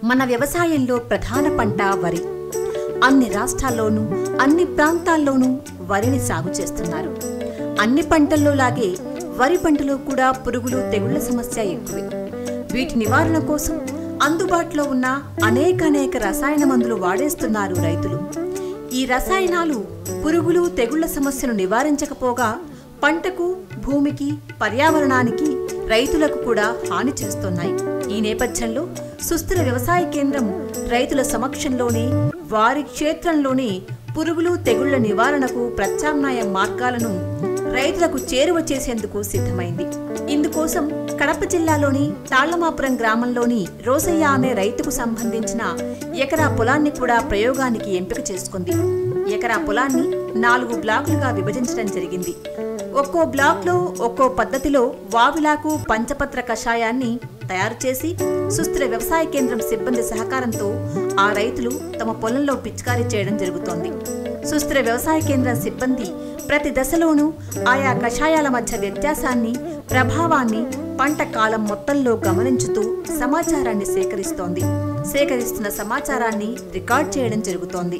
మన వ్యవసాయంలో ప్రధాన పంట వరి. అన్ని రాష్ట్రాల్లోనూ అన్ని ప్రాంతాల్లోనూ వరిని సాగు చేస్తున్నారు. అన్ని పంటల్లో లాగే వరి పంటలో కూడా పురుగులు తెగుళ్ల సమస్య ఎక్కువే. వీటి నివారణ కోసం అందుబాటులో ఉన్న అనేక రసాయన మందులు వాడేస్తున్నారు రైతులు. ఈ రసాయనాలు పురుగులు తెగుళ్ల సమస్యను నివారించకపోగా పంటకు, భూమికి, పర్యావరణానికి, రైతులకు కూడా హాని చేస్తున్నాయి. ఈ నేపథ్యంలో సుస్థిర వ్యవసాయ కేంద్రం రైతుల సమక్షంలోనే వారి క్షేత్రంలోనే పురుగులు తెగుళ్ల నివారణకు ప్రత్యామ్నాయ మార్గాలను రైతులకు చేరువ చేసేందుకు సిద్ధమైంది. ఇందుకోసం కడప జిల్లాలోని తాళ్లమాపురం గ్రామంలోని రోసయ్య అనే రైతుకు సంబంధించిన ఎకరా పొలాన్ని కూడా ప్రయోగానికి ఎంపిక చేసుకుంది. ఎకరా పొలాన్ని 4 బ్లాకులుగా విభజించడం జరిగింది. ఒక్కో బ్లాక్లో ఒక్కో పద్ధతిలో వావిలాకు పంచపత్ర కషాయాన్ని తయారు చేసి సుస్థిర వ్యవసాయ కేంద్రం సిబ్బంది సహకారంతో ఆ రైతులు తమ పొలంలో పిచికారీ చేయడం జరుగుతోంది. సుస్థిర వ్యవసాయ కేంద్రం సిబ్బంది ప్రతి దశలోనూ ఆయా కషాయాల మధ్య వ్యత్యాసాన్ని, ప్రభావాన్ని పంట కాలం మొత్తంలో గమనించుతూ సమాచారాన్ని సేకరిస్తున్న సమాచారాన్ని రికార్డ్ చేయడం జరుగుతోంది.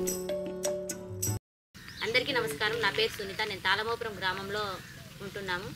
అందరికీ నమస్కారం. నా పేరు సునీత. నేను తాళమాపురం గ్రామంలో ఉంటున్నాము.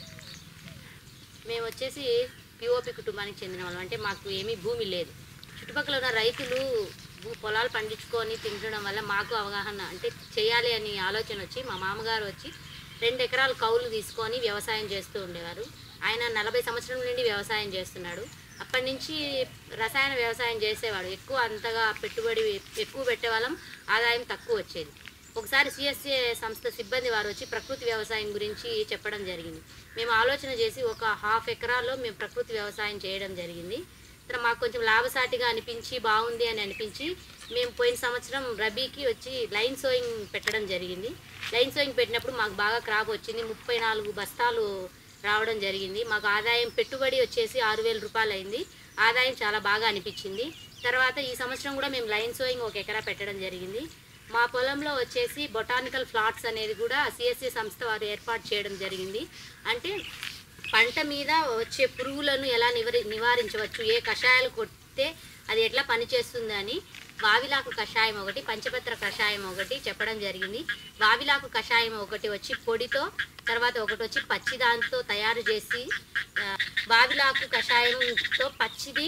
మేము వచ్చేసి పిఓపి కుటుంబానికి చెందిన వాళ్ళం. అంటే మాకు ఏమీ భూమి లేదు. చుట్టుపక్కల ఉన్న రైతులు పొలాలు పండించుకొని తినడం వల్ల మాకు అవగాహన అంటే చేయాలి అని ఆలోచన వచ్చి మా మామగారు వచ్చి 2 ఎకరాలు కౌలు తీసుకొని వ్యవసాయం చేస్తూ ఉండేవారు. ఆయన 40 సంవత్సరాల నుండి వ్యవసాయం చేస్తున్నాడు. అప్పటి నుంచి రసాయన వ్యవసాయం చేసేవాడు. అంతగా పెట్టుబడి ఎక్కువ పెట్టేవాళ్ళం, ఆదాయం తక్కువ వచ్చేది. ఒకసారి సిఎస్ఏ సంస్థ సిబ్బంది వారు వచ్చి ప్రకృతి వ్యవసాయం గురించి చెప్పడం జరిగింది. మేము ఆలోచన చేసి ఒక 1/2 ఎకరాలో మేము ప్రకృతి వ్యవసాయం చేయడం జరిగింది. ఇక్కడ మాకు కొంచెం లాభసాటిగా అనిపించి బాగుంది అని అనిపించి మేము పోయిన సంవత్సరం రబీకి వచ్చి లైన్ సోయింగ్ పెట్టడం జరిగింది. లైన్ సోయింగ్ పెట్టినప్పుడు మాకు బాగా క్రాప్ వచ్చింది. 34 బస్తాలు రావడం జరిగింది. మాకు ఆదాయం పెట్టుబడి వచ్చేసి 6,000 రూపాయలు అయింది. ఆదాయం చాలా బాగా అనిపించింది. తర్వాత ఈ సంవత్సరం కూడా మేము లైన్ సోయింగ్ 1 ఎకరా పెట్టడం జరిగింది. మా పొలంలో వచ్చేసి బొటానికల్ ఫ్లాట్స్ అనేది కూడా సిఎస్సి సంస్థ వారు ఏర్పాటు చేయడం జరిగింది. అంటే పంట మీద వచ్చే పురుగులను ఎలా నివారించవచ్చు, ఏ కషాయాలు కొడితే అది ఎట్లా పనిచేస్తుందని వావిలాకు కషాయం ఒకటి, పంచపత్ర కషాయం ఒకటి చెప్పడం జరిగింది. వావిలాకు కషాయం ఒకటి వచ్చి పొడితో, తర్వాత ఒకటి వచ్చి పచ్చి దాంతో తయారు చేసి వావిలాకు కషాయంతో పచ్చిది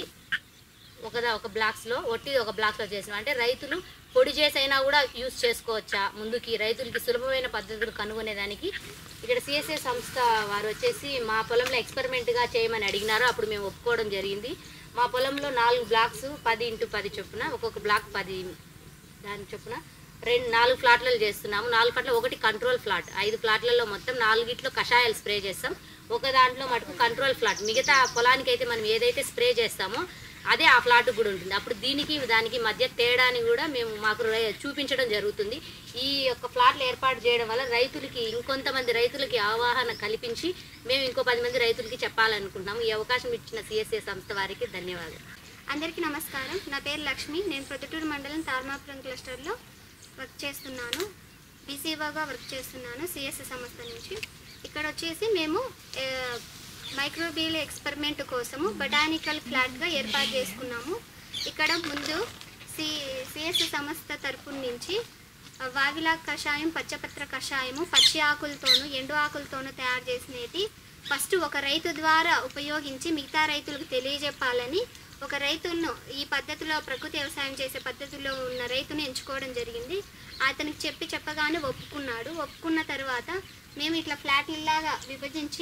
ఒక బ్లాక్స్లో, ఒట్టిది ఒక బ్లాక్స్లో చేసినాం. అంటే రైతులు పొడి చేసైనా కూడా యూజ్ చేసుకోవచ్చా, ముందుకి రైతులకి సులభమైన పద్ధతులు కనుగొనేదానికి ఇక్కడ సిఎస్ఏ సంస్థ వారు వచ్చేసి మా పొలంలో ఎక్స్పెరిమెంట్గా చేయమని అడిగినారు. అప్పుడు మేము ఒప్పుకోవడం జరిగింది. మా పొలంలో 4 బ్లాక్స్ 10x10 చొప్పున, ఒక్కొక్క బ్లాక్ 10 దాని చొప్పున 4 ఫ్లాట్లలో చేస్తున్నాము. 4 ఫ్లాట్లో ఒకటి కంట్రోల్ ఫ్లాట్. 5 ఫ్లాట్లలో మొత్తం 4 కషాయాలు స్ప్రే చేస్తాం. ఒక దాంట్లో మటుకు కంట్రోల్ ఫ్లాట్. మిగతా పొలానికి అయితే మనం ఏదైతే స్ప్రే చేస్తామో అదే ఆ ఫ్లాట్ కూడా ఉంటుంది. అప్పుడు దానికి మధ్య తేడాని కూడా మాకు చూపించడం జరుగుతుంది. ఈ యొక్క ఫ్లాట్లు ఏర్పాటు చేయడం వల్ల రైతులకి, ఇంకొంతమంది రైతులకి అవగాహన కల్పించి మేము ఇంకో 10 మంది రైతులకి చెప్పాలనుకుంటున్నాము. ఈ అవకాశం ఇచ్చిన సిఎస్ఏ సంస్థ వారికి ధన్యవాదాలు. అందరికీ నమస్కారం. నా పేరు లక్ష్మి. నేను ప్రొద్దుటూరు మండలం తాళ్లమాపురం క్లస్టర్లో వర్క్ చేస్తున్నాను. బీసీఓగా వర్క్ చేస్తున్నాను సిఎస్ఏ సంస్థ నుంచి. ఇక్కడ వచ్చేసి మేము మైక్రోబియల్ ఎక్స్పెరిమెంట్ కోసము బొటానికల్ ఫ్లాట్గా ఏర్పాటు చేసుకున్నాము. ఇక్కడ ముందు సిఎస్సి సంస్థ తరపు నుంచి వావిలాకు కషాయం, పచ్చపత్ర కషాయము పచ్చి ఆకులతోనూ ఎండు ఆకులతోనూ తయారు చేసినవి ఫస్ట్ ఒక రైతు ద్వారా ఉపయోగించి మిగతా రైతులకు తెలియజెప్పాలని ఒక రైతును ఈ పద్ధతిలో ప్రకృతి వ్యవసాయం చేసే పద్ధతిలో ఉన్న రైతును ఎంచుకోవడం జరిగింది. అతనికి చెప్పగానే ఒప్పుకున్నాడు. ఒప్పుకున్న తర్వాత మేము ఇట్లా ఫ్లాట్లలాగా విభజించి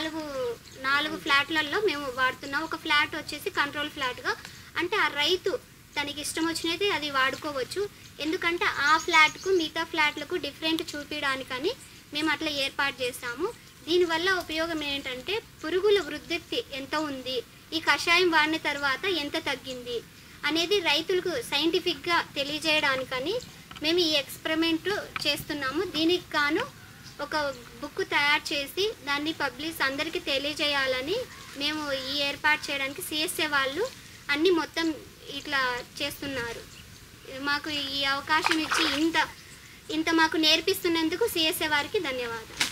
4 ఫ్లాట్లలో మేము వాడుతున్నాం. ఒక ఫ్లాట్ వచ్చేసి కంట్రోల్ ఫ్లాట్గా, అంటే ఆ రైతు తనకి ఇష్టం వచ్చినది అది వాడుకోవచ్చు. ఎందుకంటే ఆ ఫ్లాట్కు మిగతా ఫ్లాట్లకు డిఫరెంట్ చూపించడానికని మేము అట్లా ఏర్పాటు చేస్తాము. దీనివల్ల ఉపయోగం ఏంటంటే పురుగుల వృద్ధి ఎంత ఉంది, ఈ కషాయం వాడిన తర్వాత ఎంత తగ్గింది అనేది రైతులకు సైంటిఫిక్గా తెలియజేయడానికని మేము ఈ ఎక్స్పెరిమెంట్ చేస్తున్నాము. దీనికి గాను ఒక బుక్ తయారు చేసి దాన్ని అందరికీ తెలియజేయాలని మేము ఈ ఏర్పాటు చేయడానికి సిఎస్ఏ వాళ్ళు అన్నీ మొత్తం ఇట్లా చేస్తున్నారు. మాకు ఈ అవకాశం ఇచ్చి ఇంత మాకు నేర్పిస్తున్నందుకు సిఎస్ఏ వారికి ధన్యవాదాలు.